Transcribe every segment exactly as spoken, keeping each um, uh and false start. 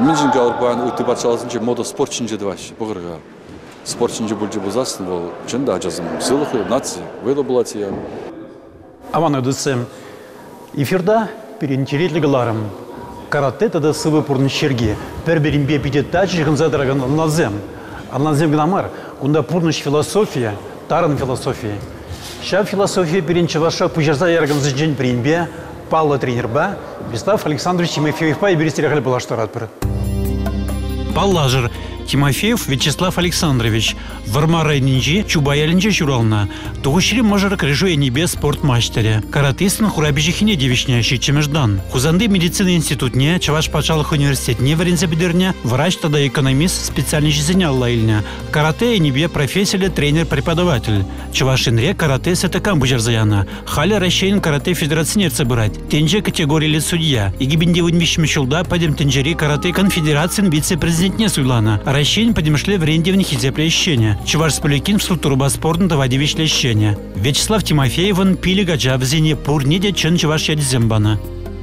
Минжинге албан өтіп атшаласынче мода спортчинже дваш бұғырға. Спортчинже бүлже бұзасын бол жында ажазым. Сылықы, нации, вейло булатия. Аман өдісім, эфирда перентеретлігі карате тада сывы пұрны шерге. Бір-бірін бе бедетті жығын задыраған анлазем. Анлазем гнамар, онда пұрныш философия, тарын философия. Ша философия перенче ваша пұжарза ярган зіжден бірінбе, Павла тренерба, Вячеслав Александрович Тимофеев па и берестеряхали была штарат бір. Паллажыр Тимофеев Вячеслав Александрович Вармара Нинджи Чубаялинджи Журална Тугушри можер крыжуя небес спортмастере. Каратистын хурабижихине девичня щичемеждан. Хузанды медицины институтне, Чаваш Пачалых университетне варензе бедерня, врач тогда экономист специальный жизня лайльня. Карате и небе профессия тренер-преподаватель. Чавашинре карате сета камбуджерзаяна. Халя расщейн карате федерации собирать. Тенже категории ли судья. И гибинде вынмещем щелда падем тенджери карате конфедерации вице-президент не суйлана. Расщейн подемшле в ренде в нихизе плещения. Чуваш сполюкин в структуру баспортн давадивич лещения. Вячеслав Тимофееван пили гаджа в зине пурниде чен чуваш ядзембана.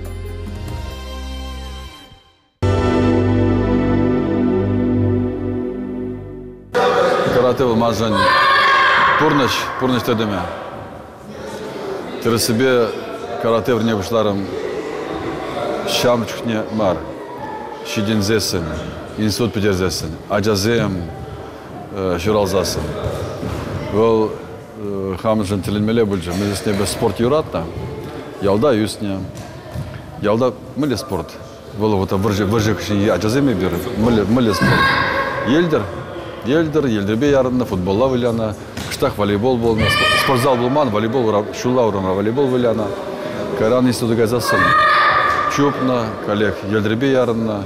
Карате в мажань. Пурныч, пурныч тедеме. Тірі себе карате в небушларым шамчухне мар. Шидензесен. Институт педерзесен, аджазем шуралзасын. Ол хамжын тилинмеле бүлжі. Мы здесь небе спорт юратна. Ялда юсне. Ялда мыле спорт. Ол вот выржы выржы кіші аджаземе беріп. Мыле мыле спорт. Елдер, елдер, елдербе ярынна, футболла виляна, кыштақ волейбол болна, спортзал болман, волейбол, шулла урана, волейбол виляна. Кайран институт газасын. Чупна, коллег, елдербе ярынна.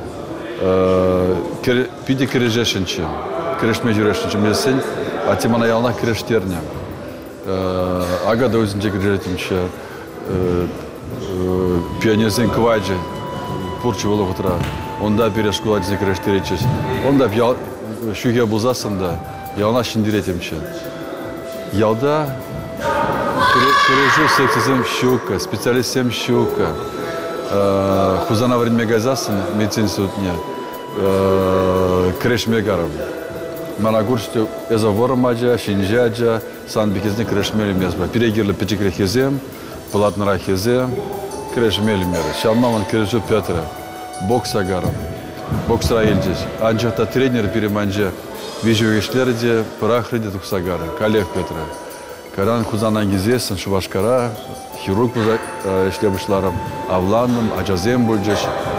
Пиди кирежешінчі, кирешме жүрешінчі мезсен, а темана ялна кирештерне. Ага да өзінде кирешетімші, пионерзен кывайджи, пурчы болу ғытыра, онда переш куладзе кирештеречеш. Онда шуге бұлзасында ялна шиндиретімші. Ялда кирежу сексизем щука, специалистем щука. Хузана время газасын медицин институтне креш мегарым. Манагурчты эзаворым аджа, шинжаджа, санбекезне креш мелимезба. Перегерлі печекре хезем, палатнара хезем, креш мелимер. Шалмаман крешу Петра, бокс агарым, боксра елджеш. Анчахта тренер переманджа, вижу ешлерде, парахреде тухсагары, коллег Петра. Каран хузанан гизесін шубашкара, хирург эшлебішларым, авланым, аджазем бүлджеш.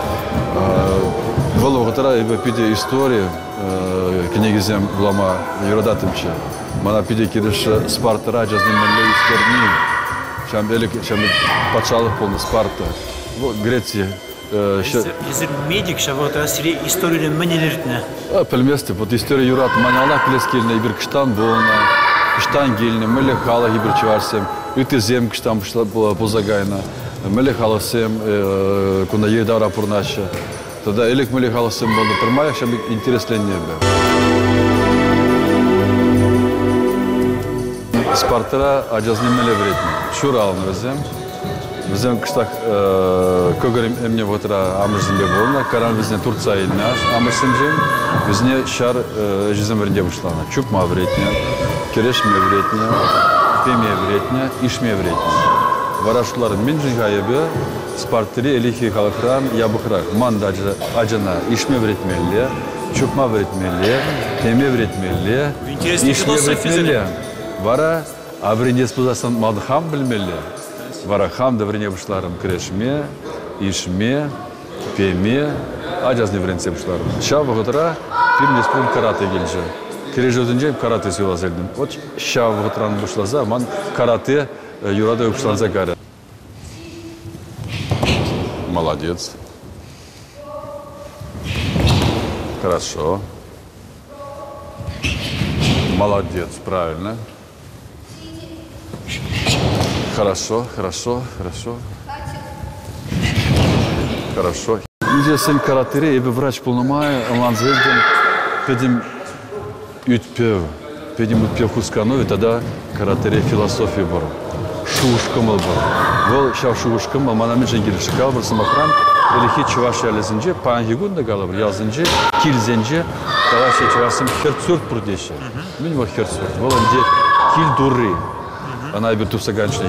Бұл оғытыра ебі пиде история, кенегізем бұлама юрадатымчы. Мана пиде керіші спартыра аджаздың мәлі исторнин. Шам әлік, шам патшалық болны спарта. Греция. Езір медик, шам оғытыра сире история мәнелерітіне? Пәлместі, вот история юрат. Маняла пілескеліне ебір кыштан болна. Кыштан келіне, мүлі қала ебір чыварсем. Үті зем кыштан бұзагайна. Мүлі қаласем, күнда егдара пұрнашы. Тогда элек мүлі қаласем болды. Тұрмай, шам интересленне бі. Спартыра аджазны мүлі біретін. Шуралын өзем. Бізден кыштақ көгірім әмне бұтыра амырзын бе болына. Каран бізден Турция еліне амырсын жем. Бізде шар жүзім бірінде бұшлана. Чупма біретіне, керешме біретіне, пеме біретіне, ишме біретіне. Варашуларын мен жынға ебі спартыри әлихи қалықран ябықырақ. Манда аджана ишме біретмелі, чупма біретмелі, пеме біретмелі, ишме біретмелі. Вара аврендес бұзасын мадхам білмелі. Вара хам да врене бұшларым крешме, ишме, пеме, аджазны вренце бұшларым. Ша бұғытыра пирнес пұн карате келжі. Кереж өтінже карате сөйлаз елдім. Вот ша бұғытыраны бұшлаза, ман карате юрада бұшланза кәрі. Молодец. Хорошо. Молодец, правильно. Хорошо, хорошо, хорошо. Хорошо. Инде сен каратере, ебі врач полномай, ланзелден, педим ütpев, педим ütpев хускану, и тогда каратере философия бар. Шуышкымыл бар. Бұл шау шуышкымыл, мана мен жәнгелі шықал бір сымақран, Eliki çuvaş yerlezince panhigun da kalır yazınca kilzince kalaşı çuvaşım hertsurt burdeşi. Min var hertsurt. Volandi kil durri. Ana bir tufsa gançlik.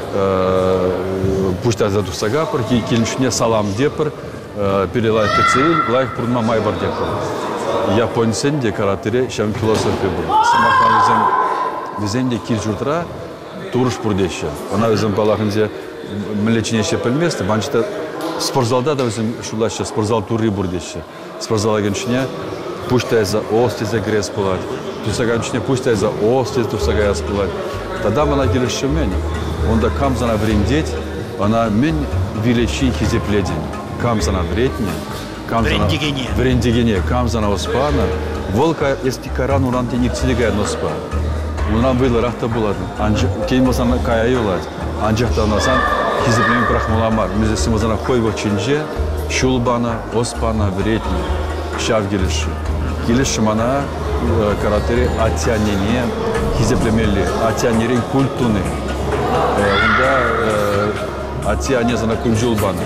Пусть за тусага, porque kilmişne salam depar, перелайк кцеил, лайк пурма майбар depar. Japonisen de karakteri şam filosofi bu. Samaktan bizim bizim de kil jurtra turuş burdeşi. Ona bizim balakınca milletçine şepelmesti. Bançta sportzalda da bizim şulaşa sportzal turi burdeşi. Sportzala gençine пусть за остезе грес пулать. Тусага gençine пусть за остез тусага яс пулать. Тогда она келешемен. Он да кам зана врендеть, она мен величий хизепледен. Кам зана вредне, кам зана врендигене, кам зана оспана. Волка эсти каран уран тенек цилигай носпа. Унан было рахта булады. Анжа кеймо зана кая юлать. Анжахта насан хизеплемен прахмуламар. Мезесимо зана хойго чинже, шулбана, оспана, вредне. Шав келеши. Келеши мана каратери атянене хизеплемели, атянерин культуны. Onda ati ane zana kunjulban,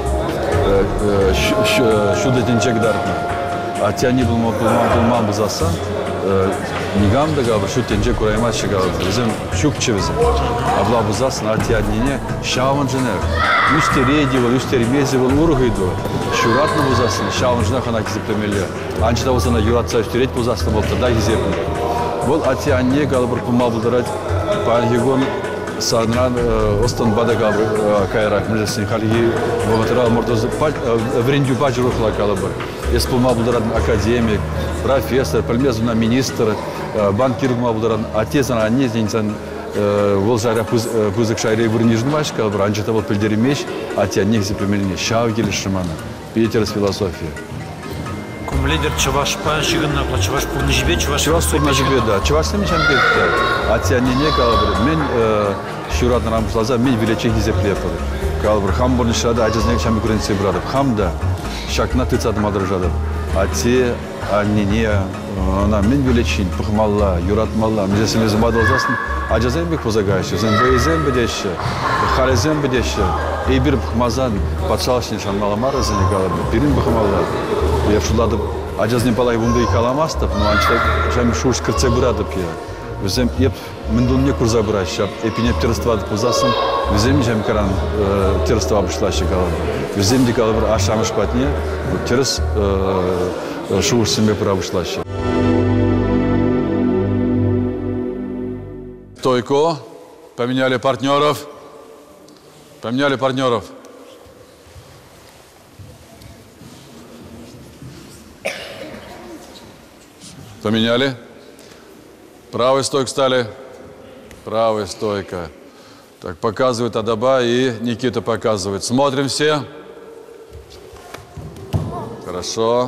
şu dediğince giderdi. Ati ane bulma bulma bulma buzasan, nigam da galiba şu dediğince kuraymaç galiba. Bizim şükçe bizim. Abla buzasın ati ane şavancıner. Üsteri diyor, üsteri mezi var uruğuydu. Şuratlı buzasın, şavancıner kana giziplemeli. Anca da o zaman yuratsa üsterit buzasın oldu da gizipli. Bol ati ane galiba bulma buldurat. Panhigon Sanran Ostan Badagal Kayrak Müzesini Haligi Bogatral Mordoz Vrendyu Bajruhla Kalabır. Espulma bulduran akademik, profesör, pelmezuna ministr, bankir bulduran atezan anne insan Volzara Puzık Şairey Vurnijin baş kalabır. Ancak da bol pilderimmiş atyanne hiziplemelini şav gelişimana. Peter's filosofiya. Лидер Чуваш паншигына, Чуваш пурнижбе, Чуваш Чуваш пурнижбе, да. Чуваш сами чампионы. Атянне калабыр. Мен şuratın ramuşlaza men величий hizepli yapılır. Kalabır ham burnu şurada aciznek çamikürün sebradı. Ham da şakna tıçadım adırjadı. Ati annene ona men величий pıhmalla, yuratmalla. Müzesimiz badolzasın. Acizem bir pozagayşı. Sen veyzem bedeşi, xarezem bedeşi. Ey bir pıhmazan patşalışını şanmalamar azını kalabır. Birin pıhmalla. Я шулады ажазны балай бундай каламастып, но анча жам шуш кырце бурадып я. Өзем еп мындунне курза бурашап, эпинеп терствады пузасым, өзем жам каран терства бышлашы калам. Өзем ди калабыр ашамыш патне, терс шуш симбе пура бышлашы. Стойко, поменяли партнеров. Поменяли партнеров. Поменяли. Правый стойк стали. Правая стойка. Так, показывает Адаба и Никита показывает. Смотрим все. Хорошо.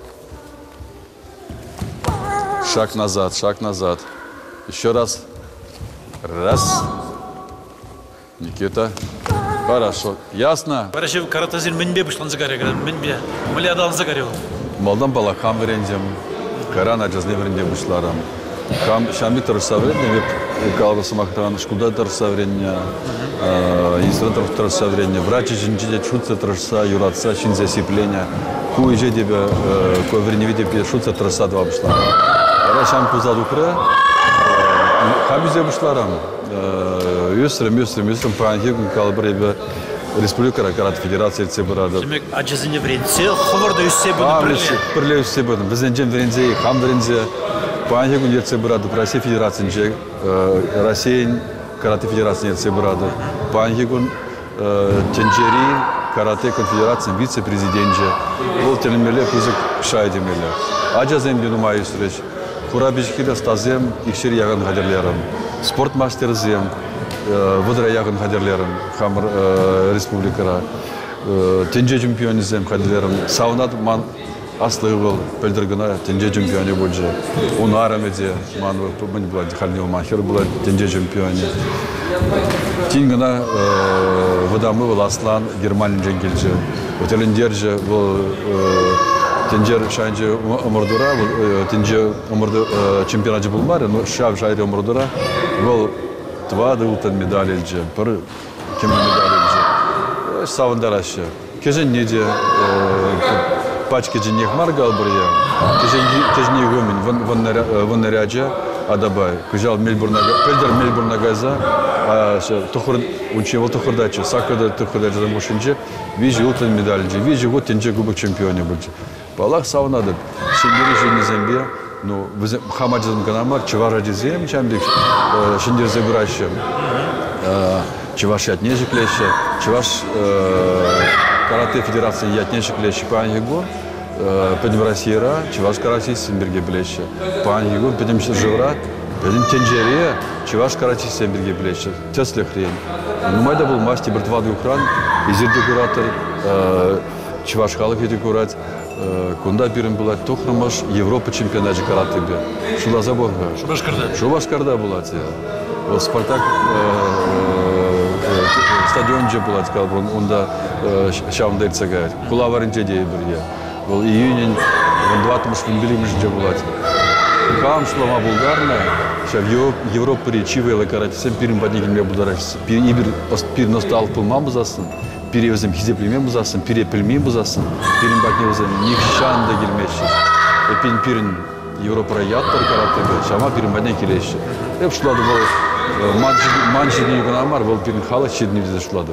Шаг назад, шаг назад. Еще раз. Раз. Никита. Хорошо. Ясно? Барашев каратазин менбе бушлан загареган, менбе. Мылиядан загарел. Молдан балахам верендем. Каран acazne verende buşlaram. Kam şambi tarsa verende ve kalbası maktan şkulda tarsa verende, instruktör tarsa verende, врач jinjide çutsa tarsa yuratsa şinze siplenya, kuyje debe koverni vide pe şutsa tarsa dva buşlaram. Ara şam kuzadukra, hamize buşlaram. Yusrem yusrem yusrem panhig kalbre be Республика Карат Федерация Цебрада. Demek acizini verense, xabarda üsse bunu birle. Birle üsse bunu. Bizden cem verense, ham verense. Panhig gün Цебрада, Россия Федерациясы, Россия Карате Федерациясы Цебрада. Panhig gün Tenjeri Karate Konfederasyası vice-prezidenti. Bol telimeli kuzuk şahidimeli. Acazem dinumayı süreç. Kurabişkiyle stazem, ikşeri yağın haderlerim. Sport masterizem. Выдра ягын хадерлерим, хамыр республикара, тенже чемпионизем хадерлерим, саунат ман аслығы был, пөлдіргіна тенже чемпионе болжы. Оны арамеде, ман бұны бұлай, халнеу махер бұлай, тенже чемпионе. Тингіна выдамы был Аслан, Германин женгелжі. Өтеліндер же бұл тенжер шайынжы омырдыра, тенже омырды чемпионажы болмары, но шав шайры омырдыра, бұл Два дылтан медаль елже, бір кемі медаль елже. Савындар ашы. кежен неде пачки денег маргал брия. Кежен кежен гомин в наряде адабай. Кежал Мельбурна, педер Мельбурна газа. Тухур учил тухурдачи. Сакада тухурдачи за мушинче. Вижу ултан медальнче. Вижу вот тенче кубок чемпионе будет. Балах саунады. Шендери жени зембе. Ну, хамаджизм ганамар, чевара дизем, чамбик, шендер забиращем. Чеваш ятнежик леще, чеваш карате федерации ятнежик леще по ангигу, пойдем Россия, чеваш карате симберге блеще, по ангигу, пойдем живра, пойдем тенджерия, чеваш карате симберге блеще, тесле хрень. Ну, майда был мастер братвады Украин, изир декуратор, чеваш халык декурат. Кунда бирим была тохрамаш Европа чемпионаты карате бе. Шула заборга. Шубашкарда. Шубашкарда была те. Вот Спартак стадион же была, сказал он, он да шаунда ирцагает. Кулаваринче дей бирге. Был июнь, он двадцать муж билимиш же была. Кам шлама булгарная. Шав Европа речивая карате. Всем пирим поднигим я буду рачиться. Пир ибир пир nostal пулмам засын. Перевозим хизеплеме бузасын, перепельме бузасын, перем бакневозим нихшан да гельмеши. Эпин пирин Европа яттар каратыга, шама пирин бадне келеши. Эп шлады был манчи дни гнамар был пирин хала щедни визе шлады.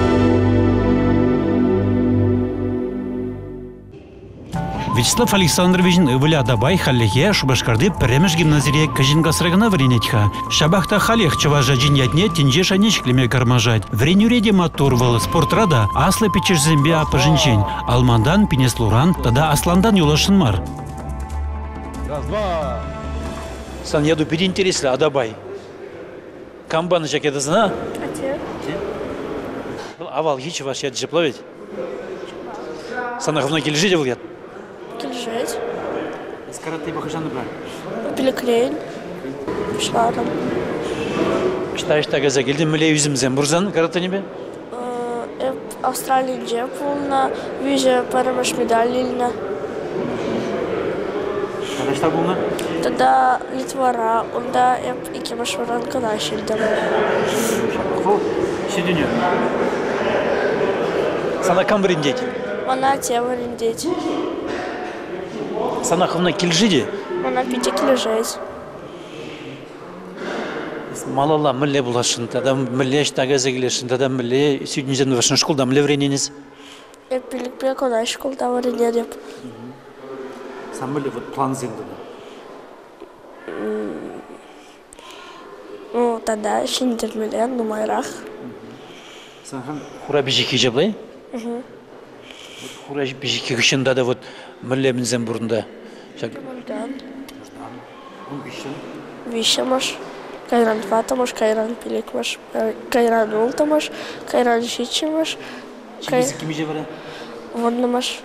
Вячеслав Александрович Ивля Дабай халлеге Шубашкарды премеш гимназире кажингасрагана вренетха. Шабахта халех чаважа джинятне тинже шанечклеме кармажать. Вренюреде матурвал спортрада аслы печеш зембе апажинчень. Алмандан пинеслуран тада асландан юлашынмар. Раз, два. Сан яду переинтересли Адабай. Камбаны жакеты зна? Ате. Авал хичи ваш яд жепловить? Санаховна кележеде был яд? Кельжеть. Из карате бахашаны брали. Пилеклейн. Шларом. Штаиш тага загелди миле yüzümüzden бурзан карате небе? Эп Австралия пулна, виже парамаш медалильна. Карашта булна? Тогда Литвара, онда эп икемашваран кадашилдам. Фу, сиденье. Сана кам вриндеть? Она тема риндеть. Санаховна келжиде? Она пяти кельжеть. Малала миле булашын, тада миле штага загелешін, тада миле сүйдінжен вашын школда миле врененіз? Эп пиликпе кодаш школда варенедеп. Сам миле вот план зелді? Ну, тогда шиндермелен, нумайрах. Санхан хура бежеке жаблай? Хура бежеке күшін дада вот миле мінзен бұрында? Мурдан. Вишемаш. Кайран фатамаш, кайран пиликмаш, кайран ултамаш, кайран шичимаш. Чимесі кеме же бара? Воннамаш.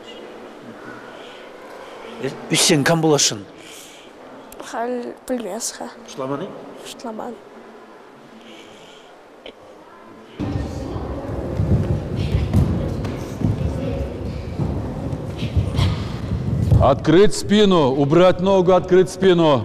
Үссен кам болашын? Хал пілмесха. Шламаны? Штламан. Открыть спину, убрать ногу, открыть спину.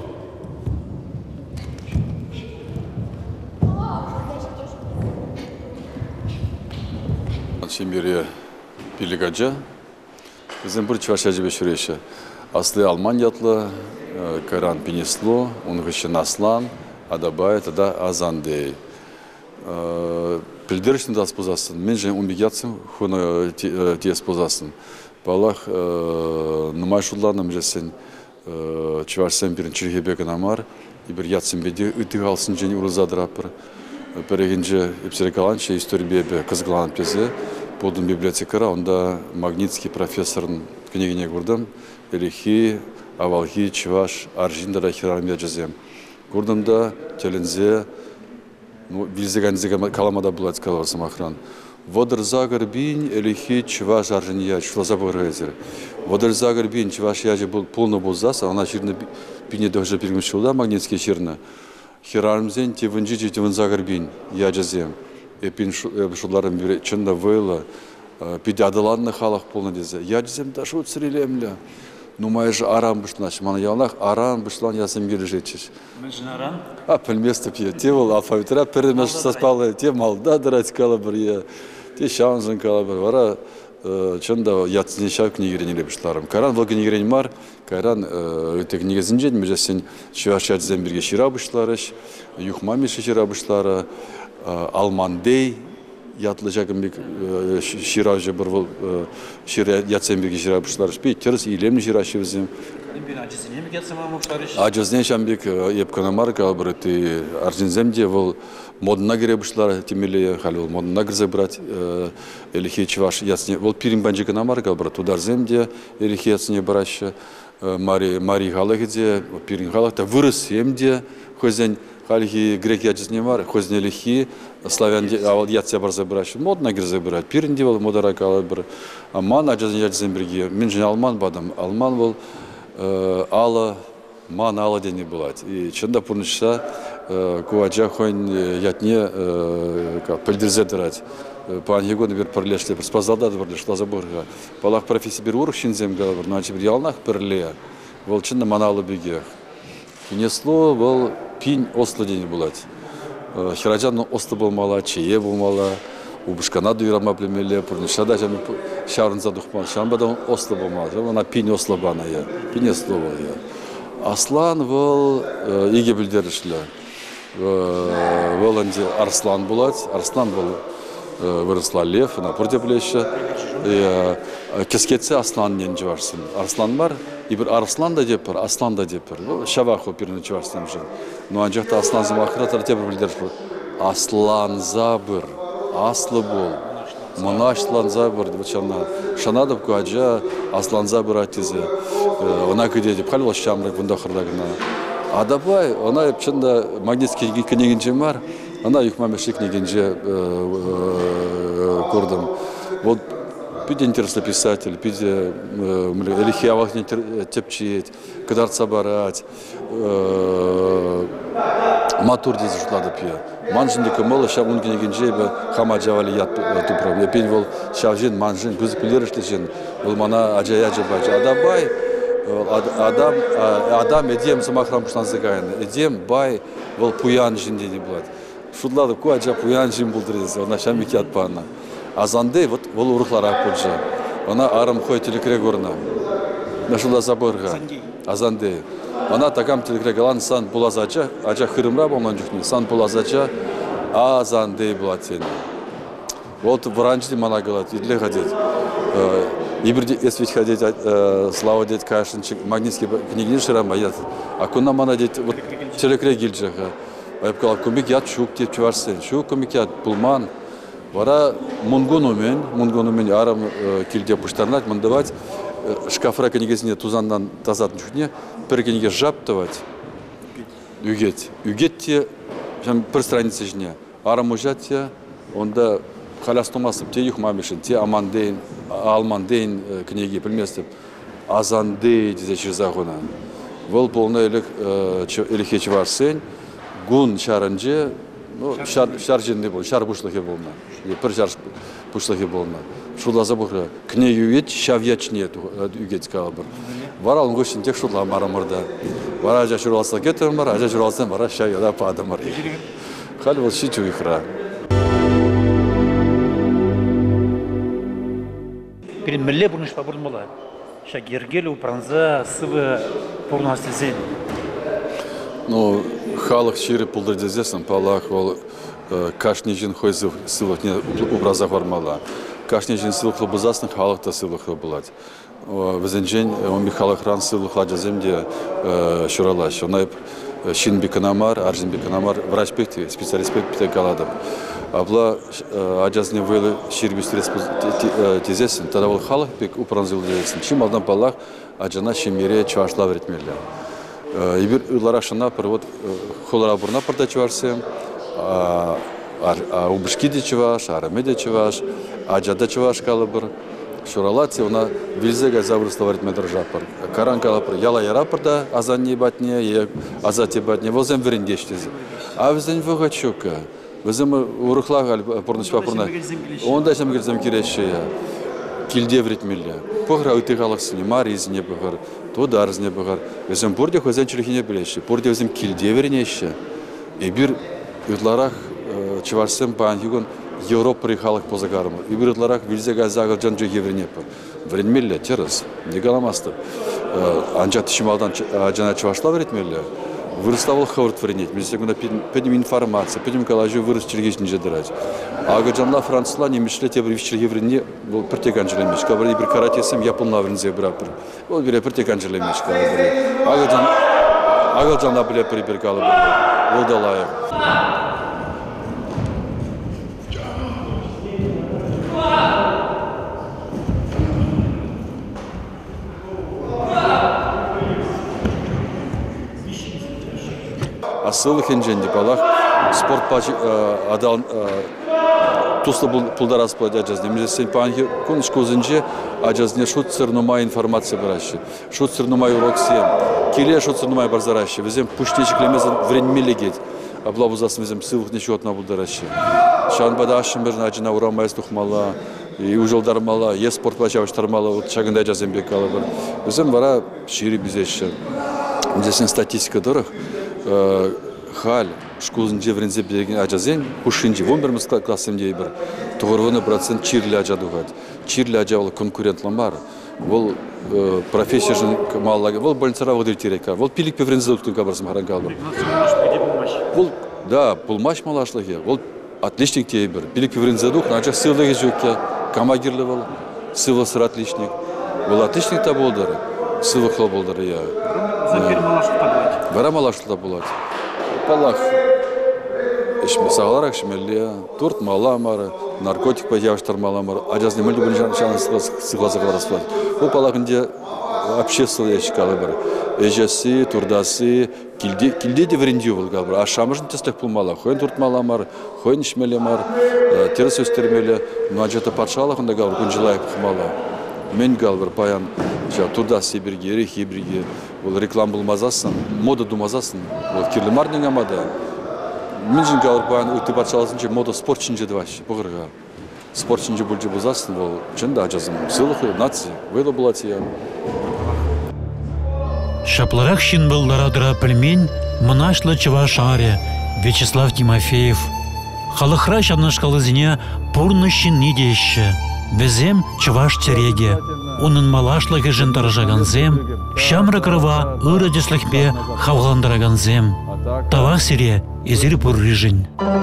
Чембере пилигаджа. Біздің бір чваша жебе шүреші. Аслы Алманиятлы, Кайран Пенесло, Унгышын Аслан, Адабай, тада Азандей. Пілдерішін да спозасын. Мен және умбегятсын, хуны те спозасын. Балах нумай шулланым жесен чвашсен бірін чиргебегін амар, и бір ятсын беде үтіг алсын және урызадырапыр. Перегенже эпсерекаланча история бебе кызгланып пезе. Подым библиотекара, онда Магнитский профессорын книгине көрдім. Элихи, Авалхи, Чеваш, Аржиндара хирармия жазем. Көрдімда телензе, вилзеганзега каламада булат калавасым охран. Водырзагыр бин, Элихи, Чеваш, Аржиния, шулаза бұрғайзер. Водырзагыр бин, Чеваш яжы был полный болзаса, она жирны бине дөхжі пиргімшілда, Магнитский жирны. Хирармзен, тевінжи, тевінзагыр бин, я жазем. Эпин шуларым бире чында войла, пиде адаланны халық полны дезе. Я дезем да шу цирилемля. Ну майже арам бышлаш, мана ялнах арам бышлан ясым гележечеш. Мәжін арам? А пілместі пие, те ол алфавитера перемеш саспалы, те малда дырать калабыр, те шаунжын калабыр. Вара чында ятсыне шав книгерен елебішларым. Каран бұл книгерен мар, каран өте книгезін жен, межесін шуашат земберге ширабышларыш, юхмамеші ширабышлары, алмандей, ятлы жакынбек ширажы бір бұл ятсемберге ширабышларыш, бей теріс илемні ширашы бізім. Ажазнен шамбек епканамар калбыр, ты аржинземде бұл модына кере бұшлар, темеле халі бұл модына кірзе брат, еліхе чываш ясне, бұл пирин банжы канамар калбыр, тударземде еліхе ясне брашы, мари халығыде, пирин халықта вырыс емде, хозен халихи грек яджизне бар, хозен еліхе, славян авал ятсе барза брашы, модына кірзе брат, пирин де бұл модара калбыр, аман ажазнен яджизен бірге, мен жын алман бадым, алман бұл ала, ман ала дені болады. И чында пұрнышса, куаджа хойн ятне пілдірзе дырать. Пан егоны бір пірлешле, бір спазалдады бірле, шлаза бұрға. Палақ профессия бір ұрық шинзем ғалабыр, но бір ялнақ пірле. Ол чында маналы бігех. Кенесло бұл пин ослы дені болады. Хираджан осты болмала, чее болмала. Убышкана дуйрама племеле, пұрнышада жамы шарынза дұқпан. Шамбада ослы болмала. Она пин ослы бана я. Пин ослы бол я. Аслан бұл еге білдерішлі. Бұл әнде арслан болады. Арслан бұл вырысла лев, напұрде білеші. Кескетсе аслан нен жуарсын. Арслан бар, и бір арслан да деп бір, аслан да деп бір. Шавақ өпіріні жуарсын жын. Но анжақта аслан зымақыратар деп бір білдеріш бұл. Аслан забыр, аслы бол. Мұнашлан забыр, шанадып көаджа аслан забыр атезі. Она күде деп қалып шамрак бұнда қырдағына. Адабай, она чында магнитский книгенже бар, она юхмамеші книгенже көрдім. Вот пиде интересный писатель, пиде элихи авахне тепчиет, кадарца барать, матур дезі жұтлады пия. Манжындыкі мылы шабын книгенже хама жавали ят тупрам. Я пен бол шавжен, манжын, көзі пілерішлі жен, бұл мана ажай-ажай бачы. Адабай, Адам, адам едем самахрам пушнансы кайны. Едем бай был пуян жинде не болады. Шудлады ку ажа пуян жин булдырыз. Она шамики атпана. Азанды вот был урухлар акпуджа. Она арам хой телекре горна. Нашула заборга. Азанды. Она такам телекре галан сан булазача, ажа хырымра болман жухни. Сан булазача азанды булатсен. Вот вранчти мана галат идле ходить. Иберди есвич ходить, слава дед кашинчик, магнитский книгин ширама ят. А куна мана дед вот телекре гильджаха. А я сказал, кумик ят шук теп чуварсен, шук кумик ят пулман. Вара мунгонумен, мунгонумен арам кильде пуштарнать, мандавать шкафра книгизне тузандан тазат чухне, пер книге жаптывать, югет, югет те, жам пер страницы жне, арам ужатя, онда халястомасып те юхмамешин, те амандейн, алмандейн книги приместеп, азандей дизе чирзагуна. Вол полный элек элихеч варсен, гун шарынже, ну шар шаржинде бол, шар бушлахе болна, пер шар бушлахе болна. Шула забухра, книги югет, шавьяч нет югет калабр. Вара он гошин тех шула марамарда. Вара жа шуралса кетем бар, ажа шуралса мара шавьяда падамар. Хал вот шичу ихра. Перед милле бурныш побурмала. Шагергелю пранза сывы пурнастезен. Ну, халах шире пулдырдезесен, палах ол кашнежин хойзы сывых не образа формала. Кашнежин сывых лобызасны халах та сывых лобылать. Везенжен он халах ран сывых ладжаземде шуралаш. Онайп шин беканамар, аржин беканамар, врач пекти, специалист пекти галадам. Абла аджазне вылы ширбистрес тезесен, тогда ол халах пек упранзил дезесен. Чим алдан палах аджана шимере чвашла вретмелля. Ибир уларашана пер вот холара бурна парда чварсем, а убышки де чваш, араме де чваш, аджада чваш калабыр. Шуралати она вильзега заврысла вретмедр жапар. Каран калабыр яла ярапырда азан не батне, азати батне возем верендештези. А везен вогачука. Везем урухлагаль порночва порна. Он дальше мы говорим кирешия. Кильде вретмелля. Погра утыгалаксыне, мариз не богар, тодарз не богар. Везем порде хозяин чурихине билеши. Порде везем кильде вернеще. И бир ютларах чварсем пан югон Европа рихалых позагармы. И бирдларак вильзе газагал жанжо евренепа. Вредмелле террас. Не галамасты. Анжат шималдан жана чувашла вредмелле. Вырыставал хаврт вреднет. Мезде гуна педим информация, педим калажу вырыс чергешин жедырать. Ага жанла французла немешле те бривчер еврене был протекан желемеш. Кабри bir karatesem yapılma vrinze bırakır. O bir протекан желемеш кабри. Ага жан ага жанла биле bir kalı. O da layık. Asıl hencendi balak sport paçı adal tusla pulda raspadacağız. Nemizde sen panki konuşku uzunca acaz ne şut sırnuma informasiya bıraşı. Şut sırnuma uroksiyem. Kiliye şut sırnuma barzaraşı. Bizim puşteciklemezin vrenmeli git. Ablabuzasın bizim sıvık ne şutna buldaraşı. Şan badaşım bir acına uğramayız tuhmala. И ужалдармала, е спорт плачавыштармала, вот шагында жазем бекалы бар. Bizim vara şiiri bize işler. Bizden statistika dörük. Хал школын жеврензе берген ажазен пушинжи он бир классым дей бир тогоргону процент чирли ажады гат чирли ажалы конкурентлар бар бул профессия жын маллага бул больницара выдыр терека бул пилик певрензе доктор кабарсым харангал бар бул да бул маш малашлыгы бул отличник дей бир пилик певрензе доктор ажа сылыгы жөкке камагирле бул сылы сыр отличник бул отличник та болдыр сылы кыл болдыр я бара малашлыда болот Палах, ишме сағаларак шмелле, турт маламары, наркотик пойявыштар маламары, ажаз немелді бұл жаны сығлазығы распылады. Бұл палахынде общественный шкалы бар. Эжесі, турдасы, килде де врендеу бұл ғалбыр. Ашамыжын тестек бұл мала, хойын турт маламар, хойын ишмеле мар, теріс өстермеле, но ажаты патшалығында ғалбыр, күн жылайып қымала. Мен ғалбыр паян, турдасы бірге, рехи бірге, ол реклам bulmazasın, moda dumazasın. O kirli marning amada. Minjin gaur bayan ötü batçalasınca moda sport çince de baş. Bu kadar. Sport çince bulcu buzasın. O çinde acazım. Sılıkı, nazi. Böyle bulati ya. Шапларах шин был ларадра пельмень, мнашлы чавашаре, Вячеслав Тимофеев. Халыхра шабнашкалызине пурны шин недеще. Везем чаваш тереге. Унын малашлығы жындаржаганзем, шамры крыва ыры десліхпе хавғандыраганзем. Тавақ сире езір пұррыжын.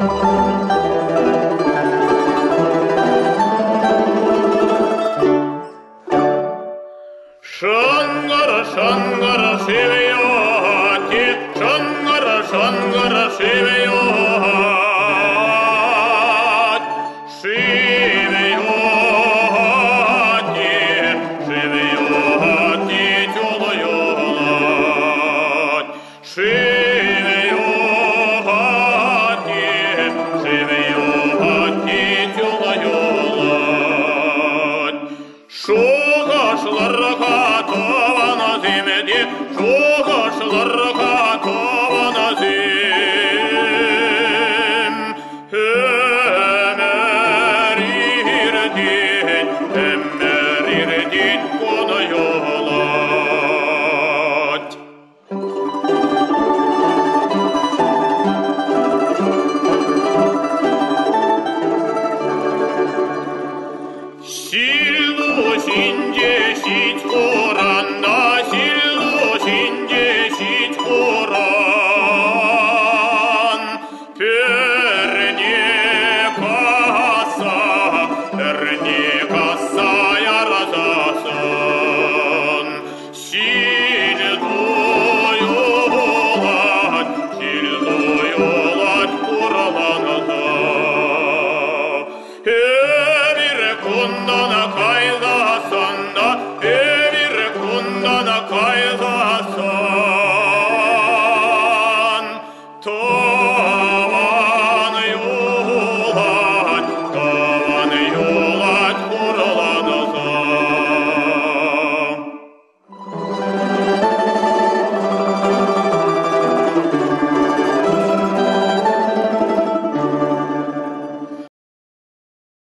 Шангара, шангара, шевеоти, шангара, шангара, шевеоти, Шугашлар катована земде, шугашлар